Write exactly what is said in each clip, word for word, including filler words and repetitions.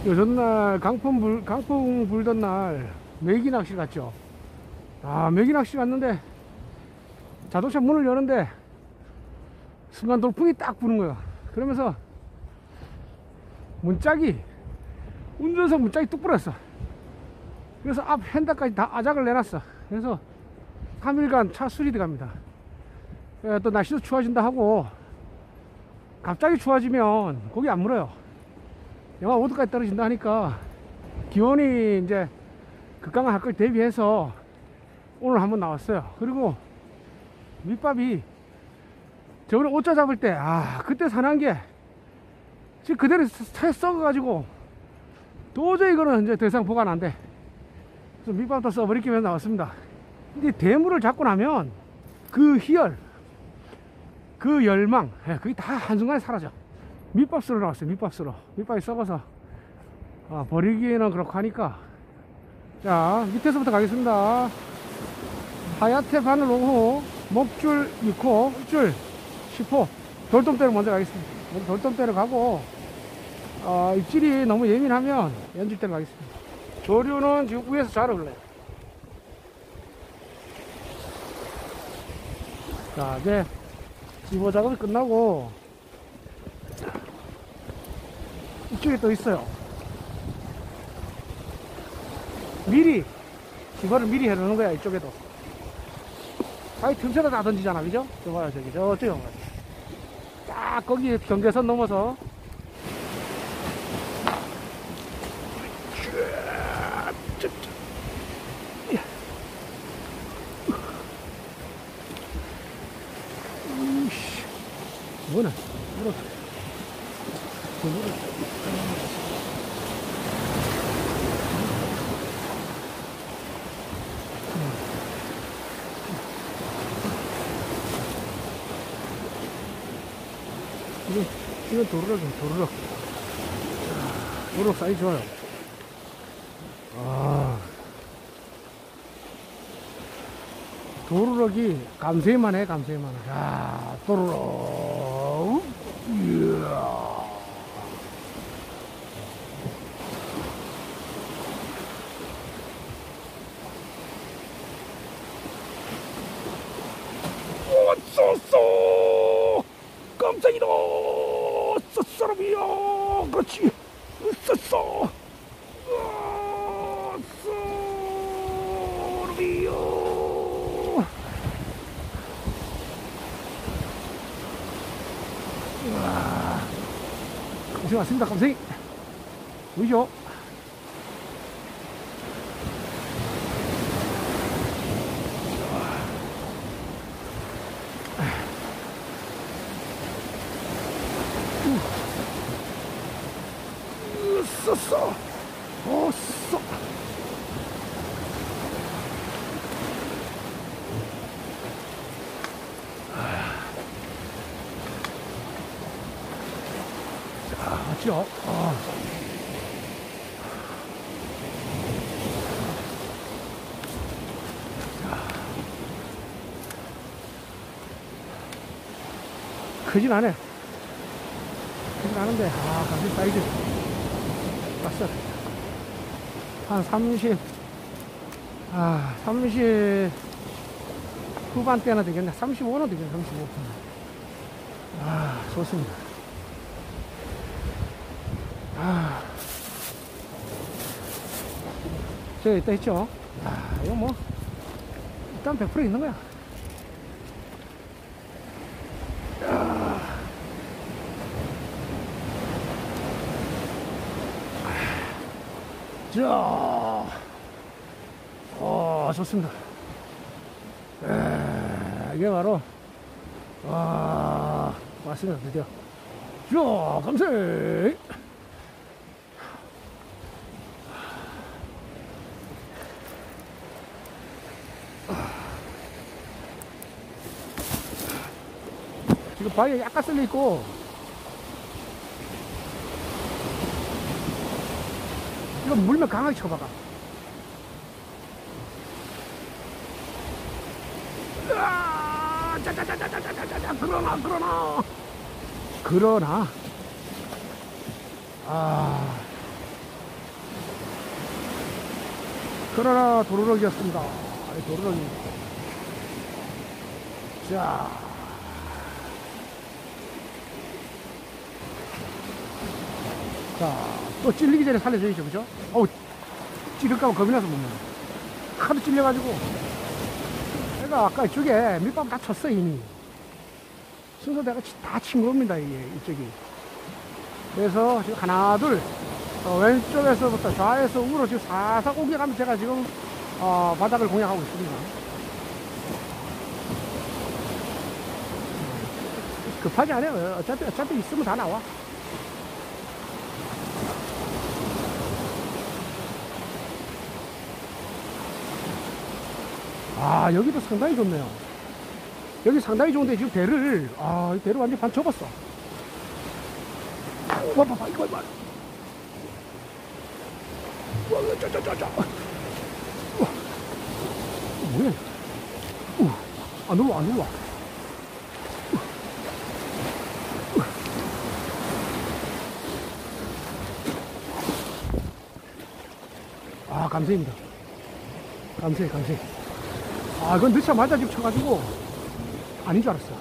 요 전날 강풍 불, 강풍 불던 날 메기 낚시 갔죠. 아, 메기 낚시 갔는데 자동차 문을 여는데 순간 돌풍이 딱 부는 거야. 그러면서 문짝이, 운전석 문짝이 뚝 부러졌어. 그래서 앞 핸들까지 다 아작을 내놨어. 그래서 삼 일간 차 수리 들어갑니다. 또 날씨도 추워진다 하고 갑자기 추워지면 고기 안 물어요. 영하 오 도까지 떨어진다 하니까 기온이 이제 급강할 걸 대비해서 오늘 한번 나왔어요. 그리고 밑밥이 저번에 오자 잡을 때, 아, 그때 산한 게 지금 그대로 차에 썩어가지고 도저히 이거는 이제 더 이상 보관 안 돼. 그래서 밑밥도 써버릴 겸 나왔습니다. 근데 대물을 잡고 나면 그 희열, 그 열망, 그게 다 한순간에 사라져. 밑밥수로 나왔어요. 밑밥수로. 밑밥이 썩어서 아, 버리기에는 그렇고 하니까. 자, 밑에서부터 가겠습니다. 하얗테 바늘 오 호, 목줄 육 호, 줄 십 호, 돌돔대로 먼저 가겠습니다. 돌돔대로 가고, 어, 입질이 너무 예민하면 연질대로 가겠습니다. 조류는 지금 위에서 잘 올라요. 자, 이제 집어 작업이 끝나고 이쪽에 또 있어요. 미리 집어를 미리 해놓는 거야. 이쪽에도 아이 틈새로 다 던지잖아, 그죠? 저 봐요, 저기 저쪽에 봐요. 딱 거기 경계선 넘어서 뭐는 물었어. 물었어. 이거, 이건 도루럭이야, 도루럭. 도루럭 사이즈 좋아요. 아, 도루럭이 감세만 해, 감세만 해. 야, 도루럭. 이야. 오, 쏘쏘! 깜짝이다! 쏘쏘람이야! 그렇지! 쏘쏘! 쏘쏘람이야! 우와! 감생 왔습니다, 감생! 보이죠? 쏘쏘! 오, 쏘! 자, 맞죠? 아. 크진 않네. 크진 않은데, 아, 감시 사이즈. 왔어. 한 삼십, 아, 삼십 후반대나 되겠네. 삼십오는 되겠네, 삼십오. 아, 좋습니다. 아, 저기 있다 했죠? 아, 이거 뭐, 일단 백 퍼센트 있는 거야. 자, 어, 좋습니다. 에, 이게 바로, 와, 왔습니다, 드디어. 자, 감세! 지금 바위에 약간 쓸려 있고, 이거 물면 강하게 쳐박아. 으아, 짜자자자자자자자, 그러나, 그러나. 그러나, 아, 그러나 도루럭이었습니다. 도루럭이. 자, 자, 또 찔리기 전에 살려줘야죠, 그죠? 어우, 찌를까봐 겁이 나서 못 먹어. 하도 찔려가지고. 내가 아까 이쪽에 밑밥 다 쳤어, 이미. 순서 내가 다 친 겁니다, 이게, 이쪽이. 그래서 지금 하나, 둘, 어, 왼쪽에서부터 좌에서 우로 지금 사삭 옮겨가면 제가 지금, 어, 바닥을 공략하고 있습니다. 급하지 않아요. 어차피, 어차피 있으면 다 나와. 아, 여기도 상당히 좋네요. 여기 상당히 좋은데 지금 배를, 아, 이 배를 완전 반 접었어. 와, 봐봐, 이거 봐. 와, 짜, 짜, 짜, 짜. 와, 뭐야? 우, 안 올라, 안 올라. 아, 감사입니다. 감사해, 감사해. 아, 이건 넣자마자 지금 쳐가지고 아닌 줄 알았어.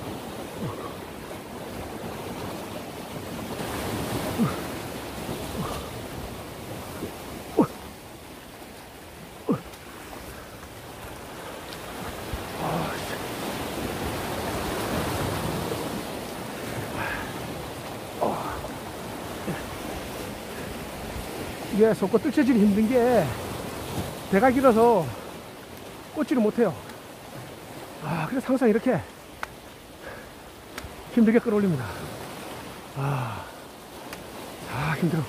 이게 속고 뜰채질이 힘든 게 배가 길어서 꽂지를 못해요. 아, 그래서 항상 이렇게 힘들게 끌어올립니다. 아, 아, 힘들어.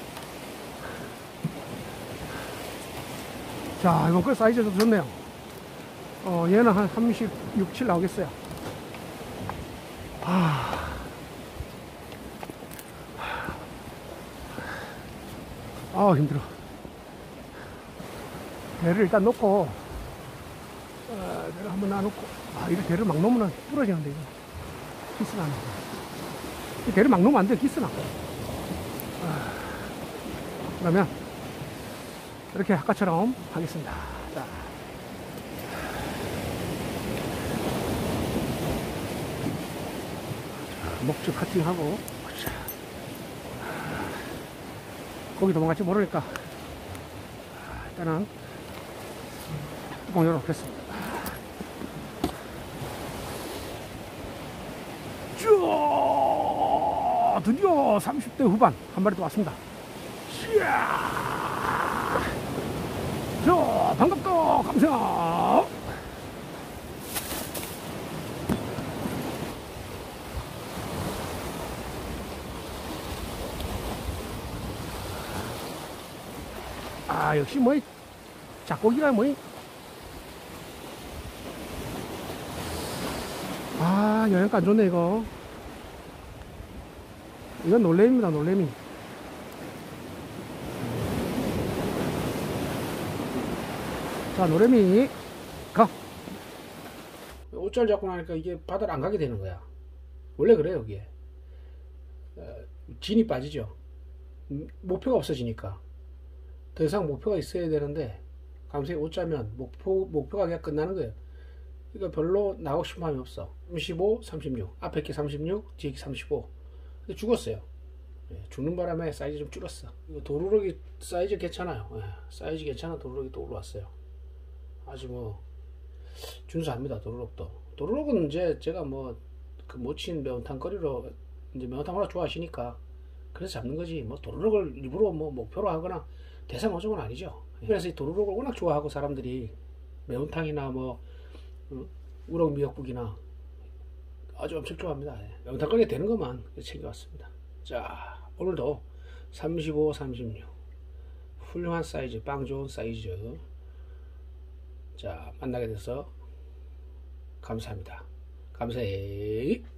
자, 이번 거 사이즈도 좋네요. 어, 얘는 한 삼십육, 칠 나오겠어요. 아, 아, 힘들어. 배를 일단 놓고, 어, 배를 한번 놔놓고, 아, 이거 배를 막 놓으면 부러지는데, 이거. 기스나네. 이 배를 막 놓으면 안 돼, 기스나. 아, 그러면, 이렇게 아까처럼 하겠습니다. 자. 목줄 카팅하고, 거기 도망갈지 모르니까, 일단은, 뚜껑 열어놓겠습니다. 쭈! 드디어 삼십 대 후반 한 마리 또 왔습니다. 이야! 자, 반갑다! 감사! 아, 역시 뭐, 작고기가 뭐, 아, 영양가 안 좋네, 이거. 이건 놀래미입니다, 놀래미. 자, 놀래미, 가. 옷잘 잡고 나니까 이게 바다를 안 가게 되는 거야. 원래 그래요, 이게. 어, 진이 빠지죠. 목표가 없어지니까. 더 이상 목표가 있어야 되는데, 감사히 옷 짜면 목표, 목표가 그냥 끝나는 거예요. 그러니까 별로 나오고 싶은 마음이 없어. 삼십오, 삼십육. 앞에 게 삼십육, 뒤에 게 삼십오. 근데 죽었어요. 예, 죽는 바람에 사이즈 좀 줄었어. 이거 도루럭이 사이즈 괜찮아요. 예, 사이즈 괜찮아. 도루럭이 또 올라왔어요. 아주 뭐 준수합니다. 도루럭도. 도루럭은 이제 제가 뭐 그 모친 매운탕 거리로 이제 매운탕 워낙 좋아하시니까 그래서 잡는 거지. 뭐 도루럭을 일부러 뭐 목표로 하거나 대상 어종은 아니죠. 예. 그래서 이 도루럭을 워낙 좋아하고 사람들이 매운탕이나 뭐 어, 우럭 미역국이나 아주 엄청 좋아합니다. 예. 매운탕 거리에 되는 것만 챙겨왔습니다. 자, 오늘도 삼십오, 삼십육 훌륭한 사이즈, 빵 좋은 사이즈. 자, 만나게 돼서 감사합니다. 감사해.